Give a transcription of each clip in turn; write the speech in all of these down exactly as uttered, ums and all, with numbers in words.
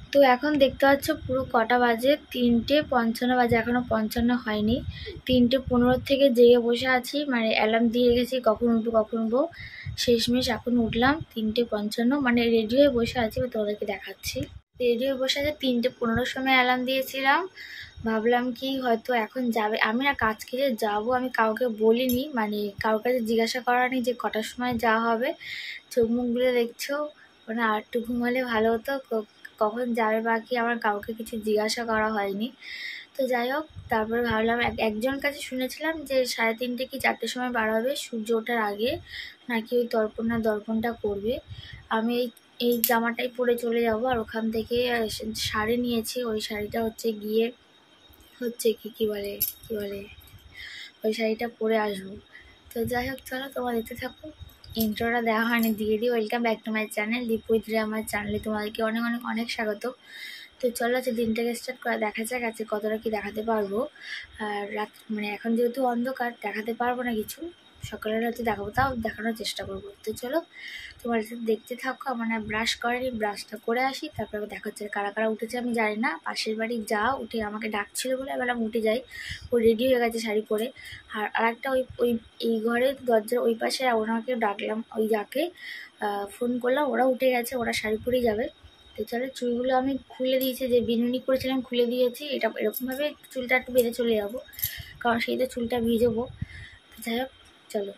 তো এখন দেখতে পাচ্ছ পুরো কটা বাজে, তিনটে পঞ্চান্ন বাজে, এখনো পঞ্চান্ন হয়নি। তিনটে পনেরো থেকে জেগে বসে আছি, মানে অ্যালার্ম দিয়ে গেছি কখন উঠবো কখন উঠবো। শেষমেশ এখন উঠলাম তিনটে পঞ্চান্ন, মানে রেডি হয়ে বসে আছি, তোমাদেরকে দেখাচ্ছি। রেডি হয়ে বসে আছে, তিনটে পনেরোর সময় অ্যালার্ম দিয়েছিলাম। ভাবলাম কি হয়তো এখন যাবে, আমি না কাজ করে যাবো, আমি কাউকে বলিনি, মানে কারোর কাছে জিজ্ঞাসা করা নেই যে কটার সময় যাওয়া হবে। চোখ মুখগুলো দেখছো, মানে আর একটু ঘুমালে ভালো হতো, কখন যাবে বাকি আমার কাউকে কিছু জিজ্ঞাসা করা হয়নি। তো যাই হোক, তারপরে ভাবলাম একজন কাছে শুনেছিলাম যে সাড়ে তিনটে কি চারটের সময় বার হবে, সূর্য ওঠার আগে নাকি ওই তর্পণ না দর্পণটা করবে। আমি এই এই জামাটাই পরে চলে যাব, আর ওখান থেকে শাড়ি নিয়েছি, ওই শাড়িটা হচ্ছে গিয়ে হচ্ছে কি কি বলে কি বলে ওই শাড়িটা পরে আসবো। তো যাই হোক, চলো তোমরা দেখতে থাকো। ইন্ট্রোটা দেওয়া হয়নি, দিয়ে দিই। Welcome back to my channel Deep with Riya. আমার চ্যানেলে তোমাদেরকে অনেক অনেক অনেক স্বাগত। তো চলো আজকে দিনটাকে স্টার্ট করা, দেখা যাক আজকে কতটা কি দেখাতে পারবো। আর রাত মানে এখন যেহেতু অন্ধকার, দেখাতে পারবো না কিছু, সকালের হয়তো দেখাবো, তাও দেখানোর চেষ্টা করবো। তো চলো তোমার দেখতে থাকো। আমার না ব্রাশ করেনি, ব্রাশটা করে আসি, তারপরে দেখা হচ্ছে। কারা কারা উঠেছে আমি জানি না, পাশের বাড়ি যা উঠে আমাকে ডাকছিল বলে এবার আমি উঠে যাই। ও রেডি হয়ে গেছে শাড়ি পরে। আর আরেকটা ওই ওই এই ঘরের দরজার ওই পাশে ওনাকে ডাকলাম, ওই যাকে ফোন করলাম, ওরা উঠে গেছে, ওরা শাড়ি পরেই যাবে। তো চলো, চুলগুলো আমি খুলে দিয়েছি, যে বিনুনি করেছিলাম খুলে দিয়েছি। এটা এরকমভাবে চুলটা একটু বেঁধে চলে যাবো, কারণ সেই তো চুলটা ভিজবো। যাই হোক চলো।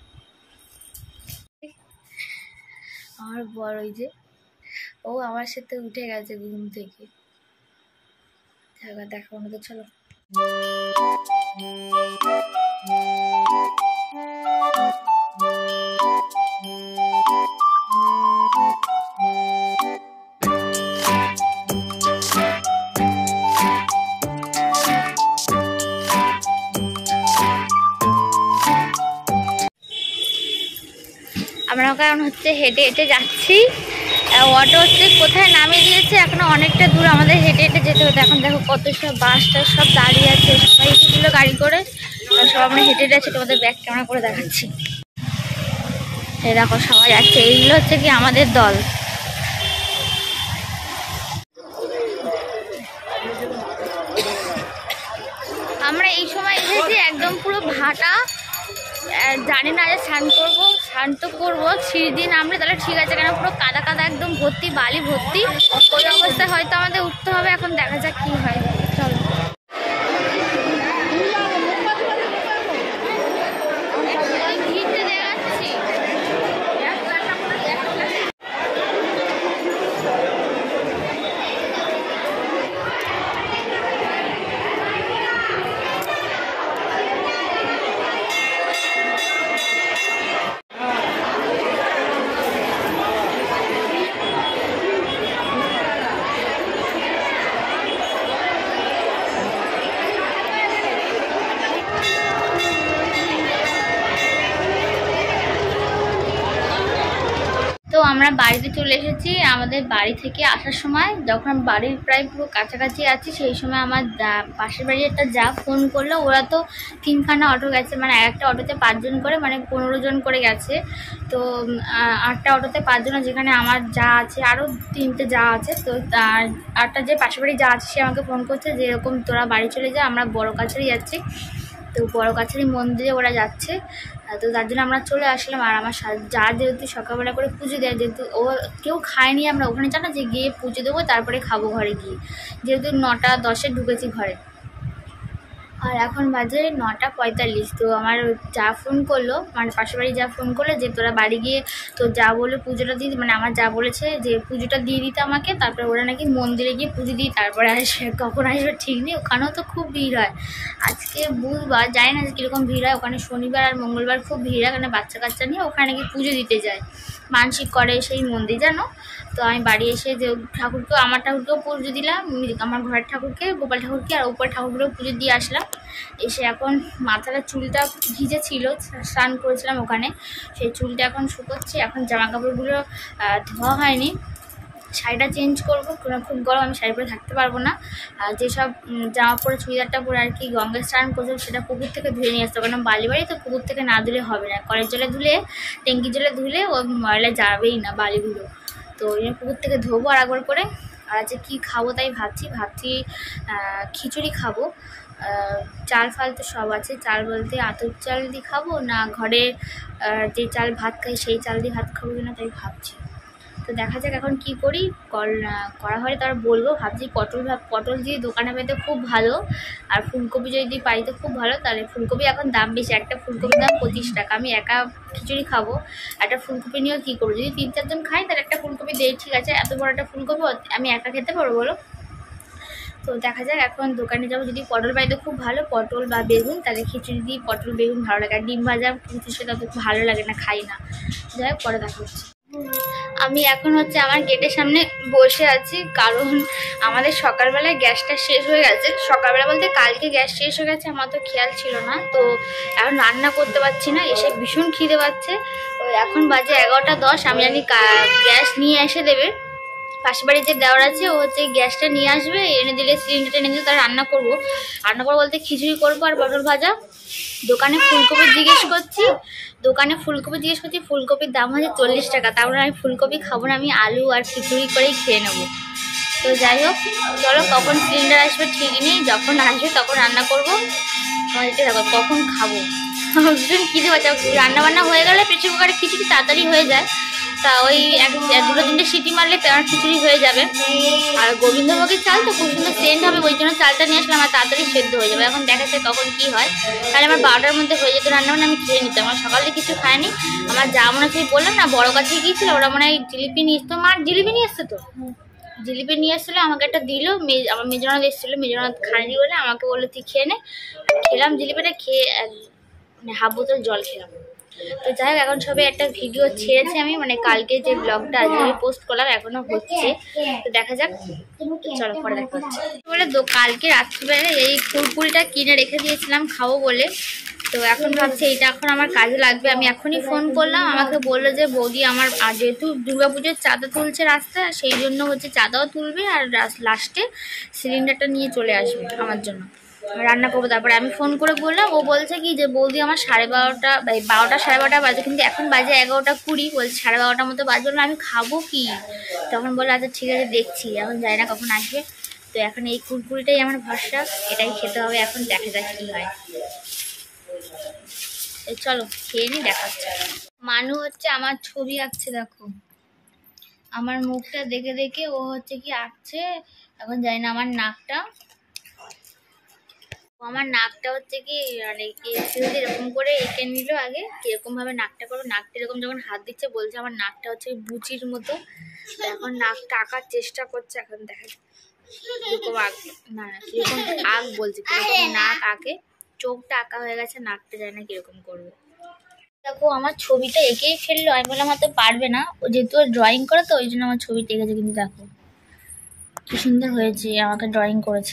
আমার বড় ওই যে ও আমার সাথে উঠে গেছে ঘুম থেকে, দেখাবো না। তো চলো। আমরা কারণ হচ্ছে হেঁটে হেঁটে যাচ্ছি, অটো হচ্ছে কোথায় নামিয়ে দিয়েছে, এখনো অনেকটা দূর আমাদের হেঁটে হেঁটে যেতে হতো। এখন দেখো কত সব বাস টাস সব দাঁড়িয়ে আছে, সবাই এসেছিল গাড়ি করে, সব আমরা হেঁটে হেঁটে আছি। তোমাদের ব্যাক ক্যামেরা করে দেখাচ্ছি, এই দেখো সবাই যাচ্ছে। এইগুলো হচ্ছে কি আমাদের দল। আমরা এই সময় এসেছি একদম পুরো ভাটা, জানি না যে স্নান করবো, স্নান তো করবো, সিঁড়ি দিয়ে নামলে তাহলে ঠিক আছে, কেন পুরো কাদা কাদা একদম ভর্তি, বালি ভর্তি। ওই অবস্থায় হয়তো আমাদের উঠতে হবে, এখন দেখা যাক কি হয়। চলো। তো আমরা বাড়িতে চলে এসেছি। আমাদের বাড়ি থেকে আসার সময়, যখন বাড়ির প্রায় পুরো কাছাকাছি আছি, সেই সময় আমার পাশের বাড়ির একটা যা ফোন করলো। ওরা তো তিনখানা অটো গেছে, মানে একটা অটোতে পাঁচজন করে, মানে পনেরো জন করে গেছে। তো আটটা অটোতে পাঁচজন, যেখানে আমার যা আছে, আরও তিনটে যা আছে। তো আটটা যে পাশের বাড়ি যা আছে, সে আমাকে ফোন করছে যে এরকম তোরা বাড়ি চলে যা, আমরা বড় কাছারি যাচ্ছি। তো বড় কাছারি মন্দিরে ওরা যাচ্ছে, তো তার জন্য আমরা চলে আসলাম। আর আমার যা যেহেতু সকালবেলা করে পুজো দেয়, যেহেতু ও কেউ খায়নি, আমরা ওখানে জানো যে গিয়ে পুজো দেবো, তারপরে খাবো ঘরে গিয়ে, যেহেতু নটা দশে ঢুকেছি ঘরে। আর এখন বাজে নটা পঁয়তাল্লিশ। তো আমার যা ফোন করলো, মানে পাশের বাড়ি যা ফোন করলো যে তোরা বাড়ি গিয়ে, তো যা বলে পুজোটা দিয়ে, মানে আমার যা বলেছে যে পুজোটা দিয়ে দিতে আমাকে, তারপরে ওরা নাকি মন্দিরে গিয়ে পুজো দিই তারপরে আসবে। কখন আসবে ঠিক নেই, ওখানেও তো খুব ভিড় হয়। আজকে বুধবার, জানি না কীরকম ভিড় হয় ওখানে। শনিবার আর মঙ্গলবার খুব ভিড় হয়, কারণ বাচ্চা কাচ্চা নিয়ে ওখানে নাকি পুজো দিতে যায়, মানসিক করে সেই মন্দির, জানো। তো আমি বাড়ি এসে যে ঠাকুরকেও, আমার ঠাকুরকেও পুজো দিলাম, আমার ঘরের ঠাকুরকে, গোপাল ঠাকুরকে, আর উপরে ঠাকুরগুলোও পুজো দিয়ে আসলাম। এসে এখন মাথাটা চুলটা ভিজে ছিল, স্নান করেছিলাম ওখানে, সেই চুলটা এখন শুকোচ্ছে। এখন জামা কাপড়গুলো ধোয়া হয়নি, শাড়িটা চেঞ্জ করবো, খুব গরম, আমি শাড়ি পরে থাকতে পারবো না। আর যেসব জামা পরে চুড়িদারটা পরে আর কি গঙ্গায় স্নান করছে, সেটা পুকুর থেকে ধুয়ে নিয়ে আসতে, কারণ বালি বাড়ি তো পুকুর থেকে না ধুলে হবে না। কলের জলে ধুলে, ট্যাঙ্কি জলে ধুলে ওই ময়লা যাবেই না বালিগুলো। তো ওই পুকুর থেকে ধোবো আর একবার করে। আর আজকে কী খাবো তাই ভাবছি ভাবছি খিচুড়ি খাবো। চাল ফাল তো সব আছে, চাল বলতে আতপ চাল দিয়ে খাবো না ঘরে যে চাল ভাত খাই সেই চাল দিয়ে ভাত খাবো কিনা তাই ভাবছি। তো দেখা যাক এখন কি করি, কল করা হয় তার বলবো। ভাবছি পটল পটল দিয়ে দোকানে পেতে খুব ভালো, আর ফুলকপি যদি পাই তো খুব ভালো। তাহলে ফুলকপি এখন দাম বেশি, একটা ফুলকপির দাম পঁচিশ টাকা। আমি একা খিচুড়ি খাবো, একটা ফুলকপি নিয়েও কী করবো? যদি তিন চারজন খাই তাহলে একটা ফুলকপি দেই, ঠিক আছে। এত বড় একটা ফুলকপি আমি একা খেতে পারবো বলো? তো দেখা যাক এখন দোকানে যাবো। যদি পটল পাই তো খুব ভালো, পটল বা বেগুন, তাহলে খিচুড়ি দিয়ে পটল বেগুন ভালো লাগে। আর ডিম ভাজা কিন্তু সেটা তো ভালো লাগে না, খাই না। যাই হোক, পরে দেখা হচ্ছে। আমি এখন হচ্ছে আমার গেটের সামনে বসে আছি, কারণ আমাদের সকালবেলায় গ্যাসটা শেষ হয়ে গেছে। সকালবেলা বলতে কালকে গ্যাস শেষ হয়ে গেছে, আমার তো খেয়াল ছিল না। তো এখন রান্না করতে পারছি না, এসে ভীষণ খিদে পাচ্ছে। তো এখন বাজে এগারোটা দশ, আমি জানি গ্যাস নিয়ে এসে দেবে। পাশের বাড়ির যে দেওয়ার আছে ও হচ্ছে গ্যাসটা নিয়ে আসবে, এনে দিলে সিলিন্ডারটা এনে দিলে তার রান্না করবো। রান্না করবো বলতে খিচুড়ি করবো আর পটল ভাজা। দোকানে ফুলকপি জিজ্ঞেস করছি দোকানে ফুলকপি জিজ্ঞেস করছি ফুলকপির দাম হচ্ছে চল্লিশ টাকা। তারপরে আমি ফুলকপি খাবো না, আমি আলু আর খিচুড়ি করেই খেয়ে নেবো। তো যাই হোক, চলো কখন সিলিন্ডার আসবে ঠিক নেই, যখন আসবে তখন রান্না করবো। দেখো কখন খাবো, ভীষণ খিদে পাচ্ছে। রান্না বান্না হয়ে গেলে প্রেসার কুকারে খিচুড়ি তাড়াতাড়ি হয়ে যায়, তা ওই এক দুটো তিনটে সিটি মারলে তোমার খিচুড়ি হয়ে যাবে। আর গোবিন্দভোগের চাল তো খুব সুন্দর সেন্ট হবে, ওই জন্য চালটা নিয়ে আসলে আমার তাড়াতাড়ি সেদ্ধ হয়ে যাবে। এখন দেখা যায় কখন কী হয়, তাহলে আমার বারোটার মধ্যে হয়ে যেত রান্না, মানে আমি খেয়ে নিতাম। আমার সকালে কিছু খায়নি। আমার যা মনে হচ্ছে বললাম না বড় কাছে গিয়েছিল, ওরা মনে হয় জিলিপি নিয়ে এসতো। মার জিলিপি নিয়ে এসছে তো, জিলিপি নিয়ে এসেছিলো, আমাকে একটা দিল। আমার মেজনাথ এসেছিলো, মেজনাথ খায়নি বলে আমাকে বললো তুই খেয়ে নে। খেলাম জিলিপিটা, খেয়ে মানে হাফ বোতল জল খেলাম। তো যাই হোক, এখন সবাই একটা ভিডিও ছেড়েছি আমি, মানে কালকে যে ব্লগটা আজকে পোস্ট করলাম এখনো হচ্ছে। তো দেখা যাক, চলো পরে দেখা হচ্ছে। বলে কালকে রাত্রিবেলা এই কুরকুরিটা কিনে রেখে দিয়েছিলাম খাবো বলে। তো এখন ভাবছি এইটা এখন আমার কাজে লাগবে। আমি এখনই ফোন করলাম, আমাকে বললো যে বৌদি আমার যেহেতু দুর্গাপুজোর চাঁদা তুলছে রাস্তা, সেই জন্য হচ্ছে চাঁদাও তুলবে আর লাস্টে সিলিন্ডারটা নিয়ে চলে আসবে আমার জন্য, রান্না করবো। তারপরে আমি ফোন করে বললাম, ও বলছে কি যে বৌদি আমার সাড়ে বারোটা বারোটা সাড়ে বারোটা বাজে, কিন্তু এখন বাজে এগারোটা কুড়ি, বলছে সাড়ে বারোটার মতো বাজে। বললাম আমি খাবো কি? তখন বললো আচ্ছা ঠিক আছে দেখছি, এখন যাই না কখন আসবে। তো এখন এই কুরকুরিটাই আমার ভরসা, এটাই খেতে হবে। এখন দেখা যাক কী হয়। চলো খেয়ে নি, দেখাচ্ছে। মানু হচ্ছে আমার ছবি আঁকছে, দেখো আমার মুখটা দেখে দেখে ও হচ্ছে কি আঁকছে। এখন জানি না আমার নাকটা আমার নাকটা হচ্ছে কি মানে এরকম করে এঁকে নিল আগে, কিরকম ভাবে নাকটা করবো। নাকটা এরকম যখন হাত দিচ্ছে বলছে আমার নাকটা হচ্ছে বুচির মতো। এখন নাকটা আঁকার চেষ্টা করছে, এখন দেখা কিরকম আঁক না না কিরকম আঁক বলছে, কিরকম নাক আঁকে। চোখটা আঁকা হয়ে গেছে, নাকটা যায় না কিরকম করবে। দেখো আমার ছবিটা এঁকেই ফেললো, আমি বললাম হয়তো পারবে না, ও যেহেতু ড্রয়িং করে তো ওই জন্য আমার ছবিটা এঁকেছে। কিন্তু দেখো কি সুন্দর হয়েছে, আমাকে ড্রয়িং করেছে।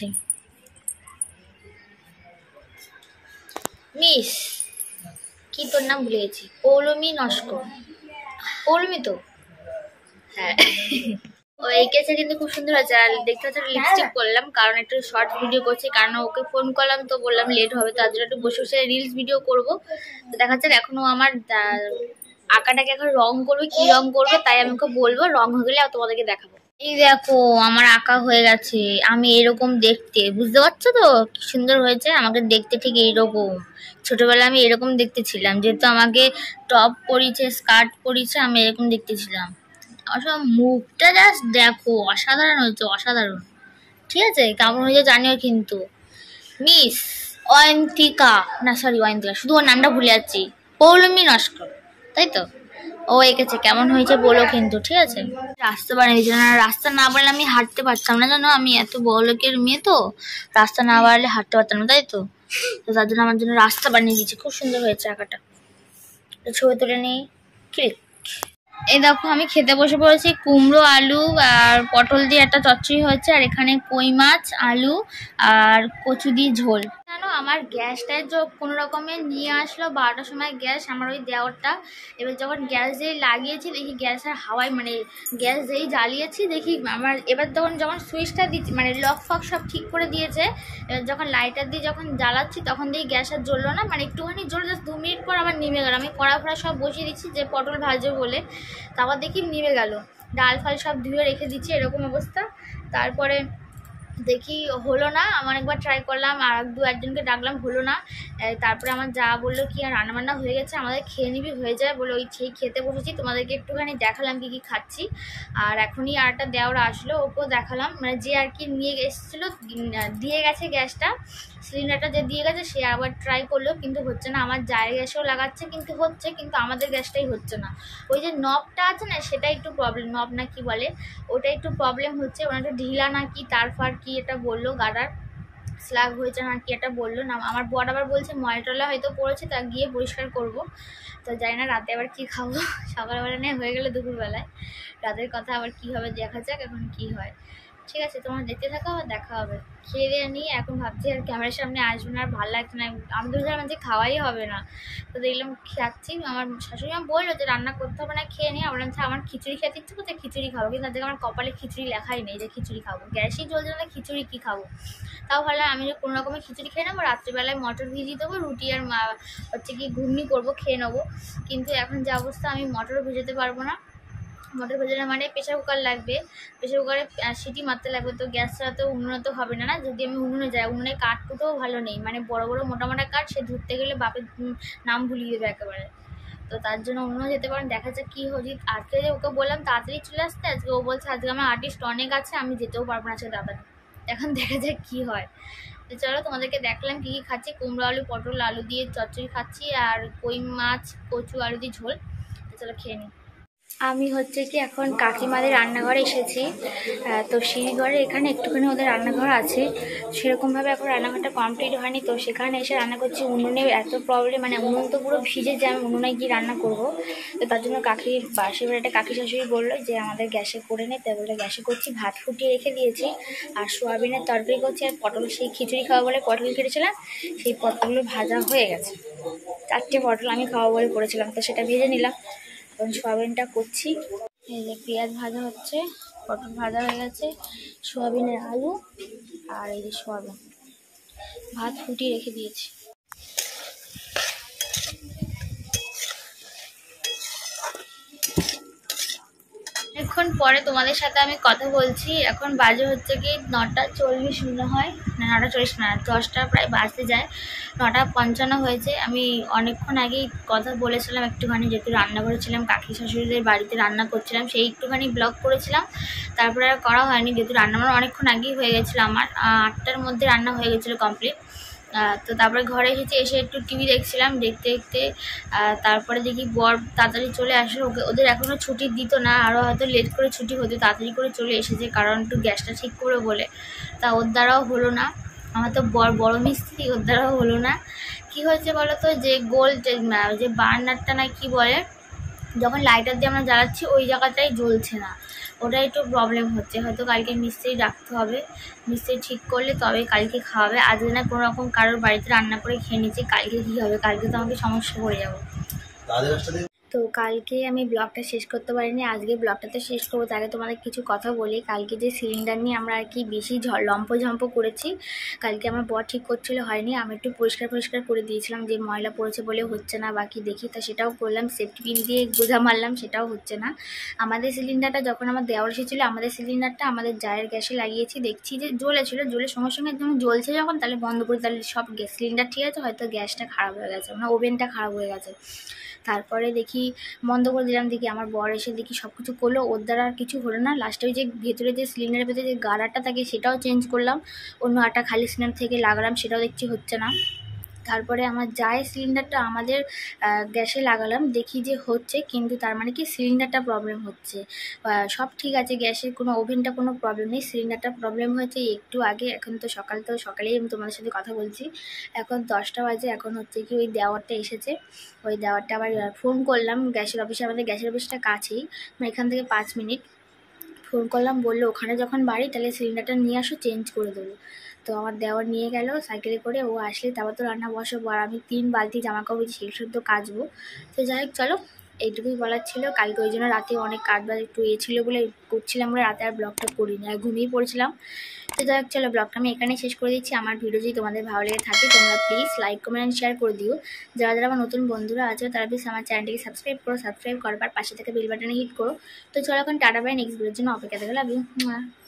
মিস কি তোর নাম ভুলে গেছি, পৌলমী নস্কর, পৌলমী তো হ্যাঁ। ও এঁকেছে কিন্তু খুব সুন্দর হয়েছে। আর দেখতে হচ্ছে লিপস্টিক করলাম, কারণ একটু শর্ট ভিডিও করছি, কারণ ওকে ফোন করলাম তো বললাম লেট হবে, তার জন্য একটু বসে বসে রিলস ভিডিও করবো। তো দেখা যাচ্ছে এখনো আমার আঁকাটাকে এখন রং করবে, কি রং করবে তাই আমি ওকে বলবো, রং হয়ে গেলে তোমাদেরকে দেখাবো। এই দেখো আমার আঁকা হয়ে গেছে, আমি এরকম দেখতে, বুঝতে পারছো তো কি সুন্দর হয়েছে। আমাকে দেখতে ঠিক এইরকম, ছোটবেলায় আমি এরকম দেখতে ছিলাম, যেহেতু আমাকে টপ পরিয়েছে স্কার্ট পরিয়েছে, আমি এরকম দেখতে ছিলাম। আসলে মুখটা জাস্ট দেখো অসাধারণ হয়েছে, অসাধারণ। ঠিক আছে, কেমন হয়েছে জানিও কিন্তু। মিস অয়ন্তিকা না সরি অয়ন্তিকা, শুধু ওর নামটা ভুলে যাচ্ছি, পৌলমী নস্কর, তাই তো? ও এঁকেছে, কেমন হয়েছে বলো কিন্তু, ঠিক আছে। রাস্তা বানিয়ে দিয়েছে না, রাস্তা না বাড়লে আমি হাঁটতে পারতাম না, জানো আমি এত বড় লোকের মেয়ে তো, রাস্তা না বাড়লে হাঁটতে পারতাম না, তাই তো? তো তার জন্য আমার জন্য রাস্তা বানিয়ে দিয়েছে। খুব সুন্দর হয়েছে আঁকাটা, ছবি তুলে নিই, ক্লিক। এই দেখো আমি খেতে বসে পড়েছি, কুমড়ো আলু আর পটল দিয়ে একটা চচ্চড়ি হয়েছে, আর এখানে কই মাছ আলু আর কচু দিয়ে ঝোল। জানো আমার গ্যাসটায় কোনো রকমের নিয়ে আসলো বারোটার সময় গ্যাস, আমার ওই দেওয়ারটা। এবার যখন গ্যাস দিয়ে লাগিয়েছি দেখি গ্যাসের হাওয়ায় মানে গ্যাস যেই জ্বালিয়েছি দেখি আমার, এবার তখন যখন সুইচটা দিচ্ছি মানে লক ফক সব ঠিক করে দিয়েছে, এবার যখন লাইটার দিয়ে যখন জ্বালাচ্ছি তখন দেখি গ্যাস আর জ্বললো না, মানে একটুখানি জ্বললো, জাস্ট দু মিনিট পর আবার নেমে গেল। আমি কড়া ফড়া সব বসিয়ে দিচ্ছি যে পটল ভাজবো বলে, তারপর দেখি নেমে গেল। ডাল ফাল সব ধুয়ে রেখে দিচ্ছি, এরকম অবস্থা। তারপরে দেখি হলো না, আমার একবার ট্রাই করলাম, আর দু একজনকে ডাকলাম, হলো না। তারপরে আমার যা বললো কি আর রান্নাবান্না হয়ে গেছে, আমাদের খেয়ে নিবি, হয়ে যায় বলে ওই সেই খেতে বসেছি। তোমাদেরকে একটুখানি দেখালাম কী কী খাচ্ছি। আর এখনই আর একটা দেওয়ার আসলো, ওকেও দেখালাম, মানে যে আর কি নিয়ে এসেছিলো দিয়ে গেছে গ্যাসটা, সিলিন্ডারটা যে দিয়ে গেছে সে আবার ট্রাই করলো, কিন্তু হচ্ছে না। আমার জায়ের গ্যাসেও লাগাচ্ছে কিন্তু হচ্ছে, কিন্তু আমাদের গ্যাসটাই হচ্ছে না। ওই যে নবটা আছে না, সেটাই একটু প্রবলেম, নব না কি বলে ওটা একটু প্রবলেম হচ্ছে, ওটা একটু ঢিলা না কি তারপর কি এটা বললো, গাডার স্ল্যাগ হয়েছে না কি এটা বললো না। আমার বর আবার বলছে ময়টলা হয়তো পড়েছে, তা গিয়ে পরিষ্কার করব। তো জানি না রাতে আবার কি খাবো, সকালবেলা নিয়ে হয়ে গেলে দুপুরবেলায়, রাতের কথা আবার কি হবে দেখা যাক এখন কি হয়। ঠিক আছে, তোমার দেখতে থাকা আবার দেখা হবে। খেয়ে দিয়ে নিয়ে এখন ভাবছি আর ক্যামেরার সামনে আসবে না, আর ভালো লাগছে না, আমি তো জানি যে খাওয়াই হবে না। তো দেখলাম খাচ্ছি, আমার শাশুড়ি মা বললো যে রান্না করতে হবে না, খেয়ে নিয়ে। আমার আমার খিচুড়ি খেতে ইচ্ছে করছে, খিচুড়ি খাবো, কিন্তু আজকে আমার কপালে খিচুড়ি লেখাই নেই যে খিচুড়ি খাবো, গ্যাসই চলছে না, খিচুড়ি কী খাবো। তাও ভাবলাম আমি যে কোনো রকমের খিচুড়ি খেয়ে নেবো, রাত্রিবেলায় মটর ভিজিয়ে দেবো, রুটি আর হচ্ছে কি ঘুগনি করবো, খেয়ে নেবো। কিন্তু এখন যে অবস্থা আমি মটরও ভিজাতে পারবো না, মটর ভেজানো মানে প্রেশার কুকার লাগবে, প্রেশার কুকারে সিটি মারতে লাগবে, তো গ্যাস ছাড়া তো উনুনে তো হবে না না। যদি আমি উনুনে যাই, উনুনে কাঠ কুটোও ভালো নেই, মানে বড় বড় মোটা মোটা কাঠ, সে ধরতে গেলে বাপের নাম ভুলিয়ে দেবে একেবারে। তো তার জন্য উনুনে যেতে পারেন, দেখা যাক কী হচ্ছে। আজকে যে ওকে বললাম তাড়াতাড়ি চলে আসতে, আজকে ও বলছে আজকে আমার আর্টিস্ট অনেক আছে, আমি যেতেও পারবো না আজকে তাড়াতাড়ি। এখন দেখা যাক কী হয়। তো চলো তোমাদেরকে দেখলাম কী কী খাচ্ছি, কুমড়ো আলু পটল আলু দিয়ে চচ্চড়ি খাচ্ছি, আর কই মাছ কচু আলু দিয়ে ঝোল। তো চলো খেয়ে নিই। আমি হচ্ছে কি এখন কাকিমাদের রান্নাঘরে এসেছি। তো সিঁড়িঘরে এখানে একটুখানি ওদের রান্নাঘর আছে, সেরকমভাবে এখন রান্নাঘরটা কমপ্লিট হয়নি, তো সেখানে এসে রান্না করছি। উনুনে এত প্রবলেম, মানে উনুন তো পুরো ভিজে যায়, আমি উনুনে গিয়ে রান্না করব। তো তার জন্য কাকি বাসি বেড়াটা কাকি শাশুড়ি বললো যে আমাদের গ্যাসে করে নে, তাই বলে গ্যাসে করছি। ভাত ফুটিয়ে রেখে দিয়েছি, আর সোয়াবিনের তরকারি করছি, আর পটল সেই খিচুড়ি খাওয়া বলে পটল কেটেছিলাম, সেই পটলগুলো ভাজা হয়ে গেছে। চারটে পটল আমি খাওয়া বলে করেছিলাম, তো সেটা ভেজে নিলাম। এখন সোয়াবিনটা করছি, এই যে পেঁয়াজ ভাজা হচ্ছে, পটল ভাজা হয়ে গেছে, সোয়াবিনের আলু, আর এই যে সোয়াবিন ভাত ফুটিয়ে রেখে দিয়েছি। অনেকক্ষণ পরে তোমাদের সাথে আমি কথা বলছি। এখন বাজে হচ্ছে কি নটা চল্লিশ মনে হয়, না নটা চল্লিশ না, দশটা প্রায় বাজতে যায়, নটা পঞ্চান্ন হয়েছে। আমি অনেকক্ষণ আগেই কথা বলেছিলাম একটুখানি, যেহেতু রান্না করেছিলাম কাকি শাশুড়িদের বাড়িতে রান্না করছিলাম, সেই একটুখানি ব্লগ করেছিলাম। তারপরে আর করা হয়নি, যেহেতু রান্না আমার অনেকক্ষণ আগেই হয়ে গেছিলো, আমার আটটার মধ্যে রান্না হয়ে গেছিলো কমপ্লিট। তো তারপরে ঘরে এসেছি, এসে একটু টিভি দেখছিলাম, দেখতে দেখতে তারপরে দেখি বর তাড়াতাড়ি চলে আসলো। ওকে ওদের এখনও ছুটি দিত না, আরও হয়তো লেট করে ছুটি হতো, তাড়াতাড়ি করে চলে এসেছে, কারণ একটু গ্যাসটা ঠিক করে বলে। তা ওর দ্বারাও হলো না, আমার তো বড় বড় মিস্ত্রি, ওর দ্বারাও হলো না। কি হয়েছে বলো তো, যে গোল যে বার্নারটা না কি বলে, যখন লাইটার দিয়ে আমরা জ্বালাচ্ছি ওই জায়গাটাই জ্বলছে না, ওটা একটু প্রবলেম হচ্ছে। হয়তো কালকে মিস্ত্রি ডাকতে হবে, মিস্ত্রি ঠিক করলে তবে কালকে খাওয়াবে। আজকে না কোনো রকম কারোর বাড়িতে রান্না করে খেয়ে নিচ্ছি, কালকে কী হবে, কালকে তো আমাকে সমস্যা পড়ে যাবো। তো কালকে আমি ব্লগটা শেষ করতে পারিনি, আজকে ব্লগটাতে শেষ করবো। তাহলে তোমাদের কিছু কথা বলি। কালকে যে সিলিন্ডার নিয়ে আমরা আর কি বেশি লম্প ঝম্প করেছি, কালকে আমার বর ঠিক করছিল, হয়নি। আমি একটু পরিষ্কার পরিষ্কার করে দিয়েছিলাম, যে ময়লা পড়েছে বলে হচ্ছে না, বাকি দেখি তা সেটাও করলাম, সেফটি পিন দিয়ে গোজা মারলাম, সেটাও হচ্ছে না। আমাদের সিলিন্ডারটা যখন আমার দেওয়ার এসেছিলো, আমাদের সিলিন্ডারটা আমাদের জায়ের গ্যাসে লাগিয়েছি, দেখছি যে জ্বলেছিলো, জ্বলে সঙ্গে সঙ্গে একদম জ্বলছে যখন, তাহলে বন্ধ করি, তাহলে সব গ্যাস সিলিন্ডার ঠিক আছে, হয়তো গ্যাসটা খারাপ হয়ে গেছে, মানে ওভেনটা খারাপ হয়ে গেছে। তারপরে দেখি বন্ধ করে দিলাম, দেখি আমার বর এসে দেখি সব কিছু করলো, ওর দ্বারা আর কিছু হলো না। লাস্টে ওই যে ভেতরে যে সিলিন্ডারের ভেতরে যে গাড়াটা থাকে সেটাও চেঞ্জ করলাম, অন্য একটা খালি সিলিন্ডার থেকে লাগালাম, সেটাও দেখছি হচ্ছে না। তারপরে আমার যায় সিলিন্ডারটা আমাদের গ্যাসে লাগালাম, দেখি যে হচ্ছে, কিন্তু তার মানে কি সিলিন্ডারটা প্রবলেম হচ্ছে। সব ঠিক আছে, গ্যাসের কোনো ওভেনটা কোনো প্রবলেম নেই, সিলিন্ডারটা প্রবলেম হয়েছে একটু আগে। এখন তো সকাল তো সকালেই আমি তোমাদের সাথে কথা বলছি, এখন দশটা বাজে। এখন হচ্ছে কি ওই দেওয়ারটা এসেছে, ওই দেওয়ারটা আবার ফোন করলাম গ্যাসের অফিসে, আমাদের গ্যাসের অফিসটা কাছেই, মানে এখান থেকে পাঁচ মিনিট। ফোন করলাম, বললো ওখানে যখন বাড়ি তাহলে সিলিন্ডারটা নিয়ে আসো, চেঞ্জ করে দেবো। তো আমার দেওয়ার নিয়ে গেল সাইকেলে করে, ও আসলে তারপর তো রান্না বসাবো, আর আমি তিন বালতি জামা কাপড় সেই সব তো কাচবো। তো যাই হোক চলো, এইটুকুই বলার ছিল। কালকে ওই জন্য রাতে অনেক কাজবাজ একটু এ ছিল বলে করছিলাম বলে রাতে আর ব্লগটা করিনি, আর ঘুমিয়ে পড়েছিলাম। তো যাই হোক চলো, ব্লগটা আমি এখানেই শেষ করে দিচ্ছি। আমার ভিডিও যদি তোমাদের ভালো লেগে থাকে, তোমরা প্লিজ লাইক কমেন্ট শেয়ার করে দিও। যারা যারা আমার নতুন বন্ধুরা আছে তারা প্লিজ আমার চ্যানেলটিকে সাবস্ক্রাইব করো, সাবস্ক্রাইব করবার পাশে থেকে বেল বাটনে হিট করো। তো চলো এখন টাটা বাই, নেক্সট ভিডিওর জন্য অপেক্ষা থেকে লাভ ইউ।